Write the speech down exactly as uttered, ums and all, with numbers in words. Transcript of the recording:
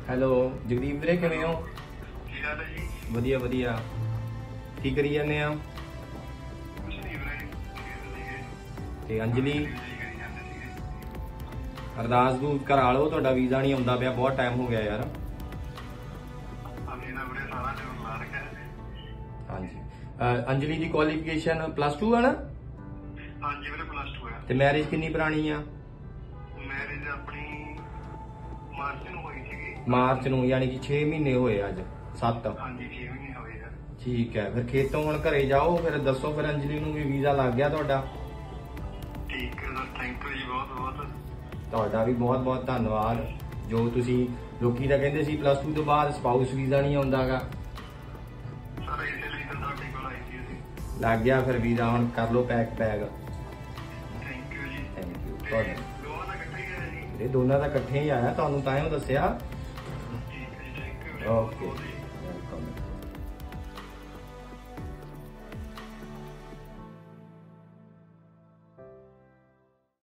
Hello Jagdeep ਵੀਰੇ ਕਿਵੇਂ ਹੋ? ਕੀ ਹਾਲ ਹੈ ਜੀ? ਵਧੀਆ ਵਧੀਆ। ਕੀ ਕਰੀ ਜਾਂਦੇ ਆ? ਕੁਛ ਨਹੀਂ ਵੀਰੇ। ਤੇ ਅੰਜਲੀ ਅਰਦਾਸ ਦੂਤ ਕਰਾ ਲਓ, ਤੁਹਾਡਾ ਵੀਜ਼ਾ ਨਹੀਂ ਆਉਂਦਾ ਪਿਆ, ਬਹੁਤ ਟਾਈਮ ਹੋ ਗਿਆ ਯਾਰ। ਹਾਂਜੀ ਅੰਜਲੀ ਦੀ ਕੁਆਲੀਫਿਕੇਸ਼ਨ ਪਲੱਸ ਟੂ ਹੈ ਨਾ? ਹਾਂਜੀ ਵੀਰੇ ਪਲੱਸ ਟੂ ਹੈ। ਤੇ ਮੈਰਿਜ ਕਿੰਨੀ ਪੁਰਾਣੀ ਆ? ਮੈਰਿਜ ਆਪਣੀ ਮਾਰਚ ਨੂੰ ਹੋਈ ਸੀਗੀ। ਮਾਰਚ ਨੂੰ, ਯਾਨੀ ਕਿ ਛੇ ਮਹੀਨੇ ਹੋਏ ਅੱਜ। ਸੱਤ। ਹਾਂਜੀ ਛੇ ਮਹੀਨੇ ਹੋਏ ਆ। ਠੀਕ ਹੈ, ਫਿਰ ਖੇਤੋਂ ਹੁਣ ਘਰੇ ਜਾਓ, ਫਿਰ ਦੱਸੋ ਫਿਰ ਅੰਜਲੀ ਨੂੰ ਵੀ ਵੀਜ਼ਾ ਲੱਗ ਗਿਆ ਤੁਹਾਡਾ। ਠੀਕ ਹੈ ਸਰ, ਥੈਂਕ ਯੂ ਜੀ ਬਹੁਤ ਬਹੁਤ। ਤੁਹਾਡਾ ਵੀ ਬਹੁਤ ਬਹੁਤ ਧੰਨਵਾਦ। ਜੋ ਤੁਸੀਂ ਲੋਕੀ ਤਾਂ ਕਹਿੰਦੇ ਸੀ ਪਲੱਸ ਟੂ ਤੋਂ ਬਾਅਦ ਸਪਾਊਸ ਵੀਜ਼ਾ ਨਹੀਂ ਆਉਂਦਾਗਾ, ਸਰ ਇਸੇ ਲਈ ਤਾਂ ਤੁਹਾਡੇ ਕੋਲ ਆਈ ਸੀ ਅਸੀਂ। ਲੱਗ ਗਿਆ ਫਿਰ ਵੀਜ਼ਾ, ਹੁਣ ਕਰ ਲਓ ਪੈਕ ਬੈਗ। ਥੈਂਕ ਯੂ ਜੀ। ਥੈਂਕ ਯੂ ਤੁਹਾਡਾ। ਦੋਵਾਂ ਦਾ ਇਕੱਠਾ ਹੀ ਹੈ ਜੀ? ਇਹ ਦੋਨਾਂ ਦਾ ਇਕੱਠੇ ਹੀ ਆਇਆ, ਤੁਹਾਨੂੰ ਤਾਂ ਹੀ ਦੱਸਿਆ। ਠੀਕ ਹੈ ਜੀ, ਥੈਂਕ ਯੂ। Okay welcome.